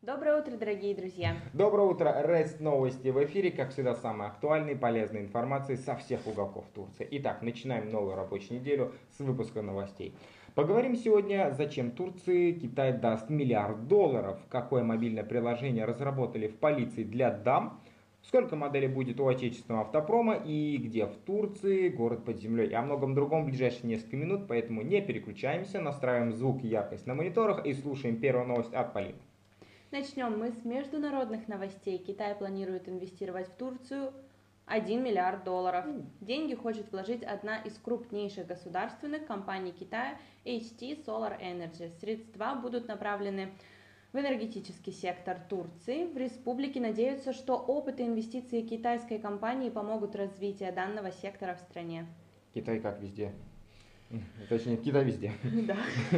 Доброе утро, дорогие друзья! Доброе утро, РЕСТ новости в эфире, как всегда, самая актуальная и полезная информация со всех уголков Турции. Итак, начинаем новую рабочую неделю с выпуска новостей. Поговорим сегодня, зачем Турции Китай даст миллиард долларов, какое мобильное приложение разработали в полиции для дам, сколько моделей будет у отечественного автопрома и где в Турции город под землей. И о многом другом в ближайшие несколько минут, поэтому не переключаемся, настраиваем звук и яркость на мониторах и слушаем первую новость от Полины. Начнем мы с международных новостей. Китай планирует инвестировать в Турцию 1 миллиард долларов. Деньги хочет вложить одна из крупнейших государственных компаний Китая HT Solar Energy. Средства будут направлены в энергетический сектор Турции. В республике надеются, что опыт и инвестиции китайской компании помогут развитию данного сектора в стране. Китай как везде. Точнее, Китай везде. Да.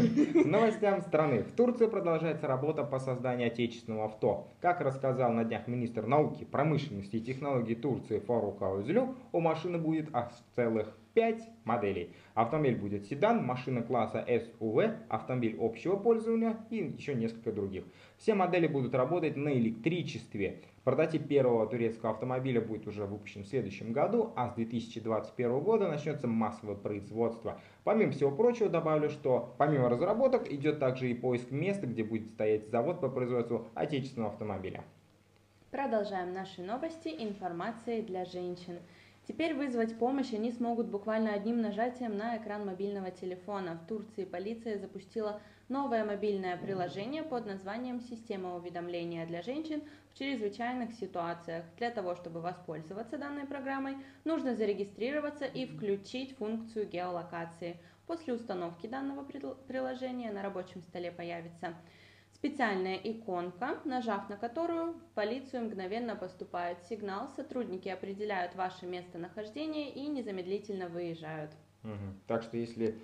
С новостям страны. В Турции продолжается работа по созданию отечественного авто. Как рассказал на днях министр науки, промышленности и технологий Турции Фарук Аузлю, у машины будет аж целых 5 моделей. Автомобиль будет седан, машина класса SUV, автомобиль общего пользования и еще несколько других. Все модели будут работать на электричестве. Прототип первого турецкого автомобиля будет уже выпущен в следующем году, а с 2021 года начнется массовое производство. Помимо всего прочего, добавлю, что помимо разработок идет также и поиск места, где будет стоять завод по производству отечественного автомобиля. Продолжаем наши новости информацией для женщин. Теперь вызвать помощь они смогут буквально одним нажатием на экран мобильного телефона. В Турции полиция запустила новое мобильное приложение под названием «Система уведомления для женщин в чрезвычайных ситуациях». Для того, чтобы воспользоваться данной программой, нужно зарегистрироваться и включить функцию геолокации. После установки данного приложения на рабочем столе появится специальная иконка, нажав на которую в полицию мгновенно поступает сигнал, сотрудники определяют ваше местонахождение и незамедлительно выезжают. Так что если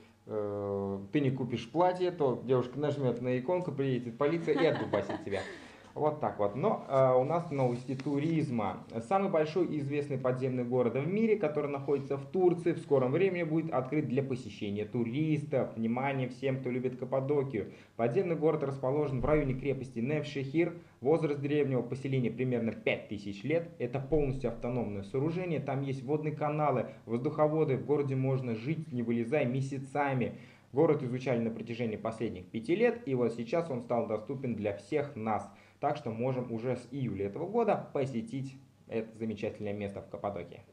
ты не купишь платье, то девушка нажмет на иконку, приедет полиция и отдубасит тебя. Вот так вот. Но у нас новости туризма. Самый большой и известный подземный город в мире, который находится в Турции, в скором времени будет открыт для посещения туристов. Внимание всем, кто любит Каппадокию. Подземный город расположен в районе крепости Невшехир. Возраст древнего поселения примерно 5000 лет. Это полностью автономное сооружение. Там есть водные каналы, воздуховоды. В городе можно жить, не вылезая, месяцами. Город изучали на протяжении последних 5 лет, и вот сейчас он стал доступен для всех нас. Так что можем уже с июля этого года посетить это замечательное место в Каппадокии.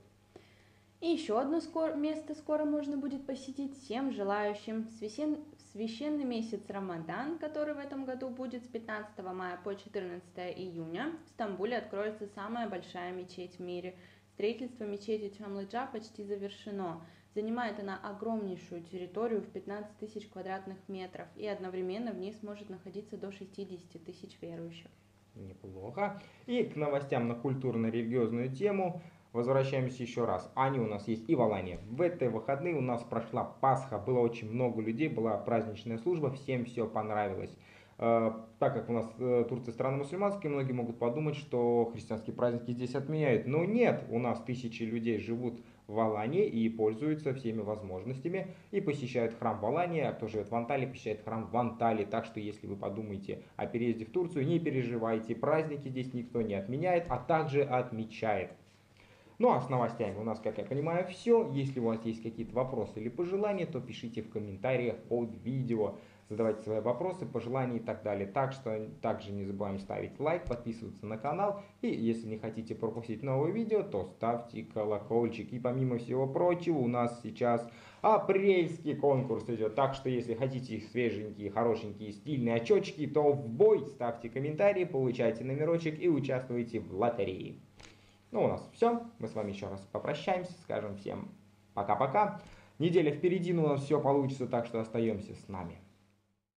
И еще одно место скоро можно будет посетить всем желающим. Священный месяц Рамадан, который в этом году будет с 15 мая по 14 июня, в Стамбуле откроется самая большая мечеть в мире. Строительство мечети Чамлыджа почти завершено. Занимает она огромнейшую территорию в 15 тысяч квадратных метров, и одновременно в ней сможет находиться до 60 тысяч верующих. Неплохо. И к новостям на культурно-религиозную тему возвращаемся еще раз. Они у нас есть и в Алании. В эти выходные у нас прошла Пасха, было очень много людей, была праздничная служба, всем все понравилось. Так как у нас Турция страна мусульманская, многие могут подумать, что христианские праздники здесь отменяют. Но нет, у нас тысячи людей живут в Алании и пользуются всеми возможностями и посещают храм в Алании, а кто живет в Анталии, посещает храм в Анталии. Так что если вы подумаете о переезде в Турцию, не переживайте, праздники здесь никто не отменяет, а также отмечает. Ну а с новостями у нас, как я понимаю, все. Если у вас есть какие-то вопросы или пожелания, то пишите в комментариях под видео. Задавайте свои вопросы, пожелания и так далее. Так что также не забываем ставить лайк, подписываться на канал. И если не хотите пропустить новые видео, то ставьте колокольчик. И помимо всего прочего, у нас сейчас апрельский конкурс идет. Так что если хотите свеженькие, хорошенькие, стильные очечки, то в бой ставьте комментарии, получайте номерочек и участвуйте в лотерее. Ну, у нас все. Мы с вами еще раз попрощаемся, скажем всем пока-пока. Неделя впереди, но у нас все получится, так что остаемся с нами.